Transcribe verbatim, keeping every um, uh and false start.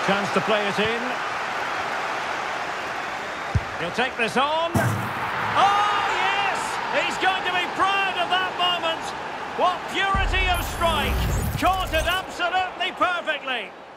Chance to play it in. He'll take this on. Oh, yes! He's going to be proud of that moment. What purity of strike. Caught it absolutely perfectly.